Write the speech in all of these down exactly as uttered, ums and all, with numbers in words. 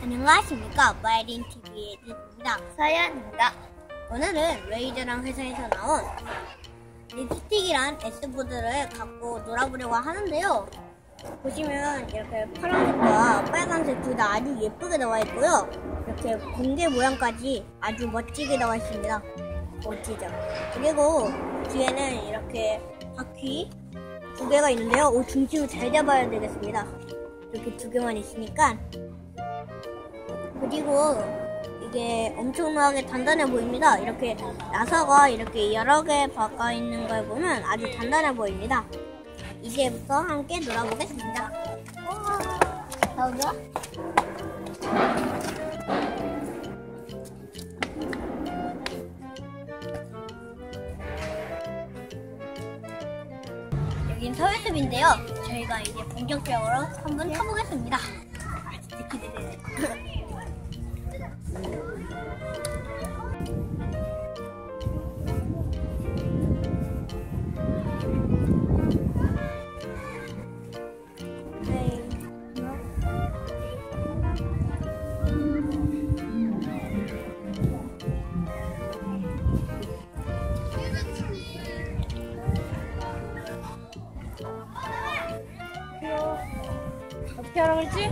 안녕하십니까. 마이린티비의 에디입니다. 서연입니다. 오늘은 레이저랑 회사에서 나온 립스틱이란 S보드를 갖고 놀아보려고 하는데요. 보시면 이렇게 파란색과 빨간색 둘 다 아주 예쁘게 나와 있고요. 이렇게 공개 모양까지 아주 멋지게 나와 있습니다. 멋지죠? 그리고 뒤에는 이렇게 바퀴 두 개가 있는데요. 오, 중심을 잘 잡아야 되겠습니다. 이렇게 두 개만 있으니까. 그리고 이게 엄청나게 단단해 보입니다. 이렇게 나사가 이렇게 여러 개 박아 있는 걸 보면 아주 단단해 보입니다. 이제부터 함께 놀아보겠습니다. 나오자. 여긴 서울숲인데요. 저희가 이제 본격적으로 한번 타보겠습니다. 아, 진짜 기대되네. 어떻게 하라고 했지?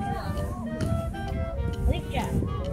어딨지?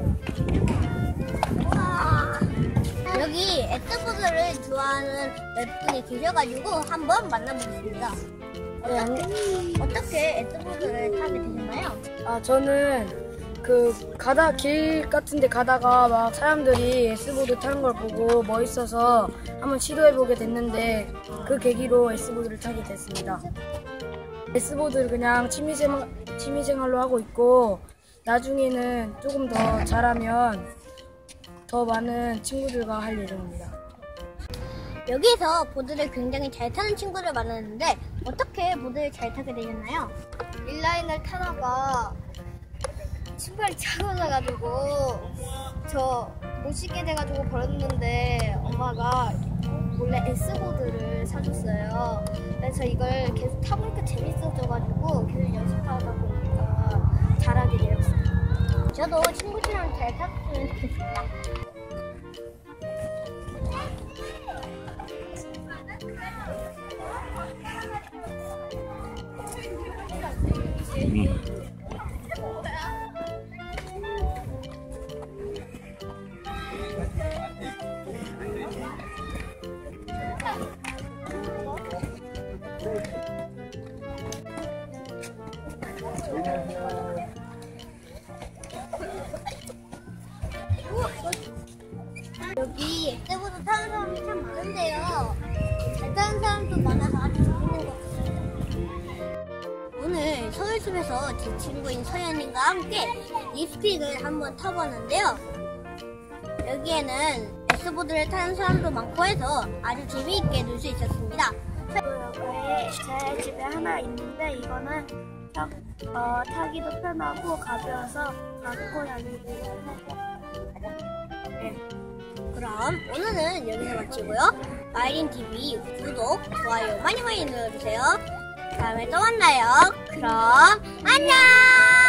여기 S보드를 좋아하는 몇 분이 계셔가지고 한번 만나보겠습니다. 어떻게, 어떻게 S보드를 타게 되셨나요? 아, 저는 그 가다 길 같은데 가다가 막 사람들이 S보드 타는 걸 보고 멋있어서 한번 시도해보게 됐는데 그 계기로 S보드를 타게 됐습니다. S보드를 그냥 취미생활, 취미생활로 하고 있고 나중에는 조금 더 잘하면 더 많은 친구들과 할 예정입니다. 여기서 보드를 굉장히 잘 타는 친구를 만났는데 어떻게 보드를 잘 타게 되셨나요? 인라인을 타다가 신발이 작아져가지고 저 못 신게 돼가지고 버렸는데 엄마가 몰래 S보드를 사줬어요. 그래서 이걸 계속 타보니까 재밌어져가지고 계속 연습하다 보니까 잘하게 되었어요. 저도 친구들이랑 잘 탔으면 좋겠습니다. 여기 S보드 타는 사람이 참 많은데요. 잘 타는 사람도 많아서 아주 재밌는 것 같습니다. 오늘 서울숲에서 제 친구인 서연이가 함께 립스틱을 한번 타봤는데요. 여기에는 S보드를 타는 사람도 많고 해서 아주 재미있게 놀 수 있었습니다. 여기에 제 집에 하나 있는데 이거는 타, 어, 타기도 편하고 가벼워서 갖고 다니기도 하고. 네. 그럼 오늘은 여기서 마치고요. 마이린티비 구독, 좋아요 많이 많이 눌러주세요. 다음에 또 만나요. 그럼 안녕!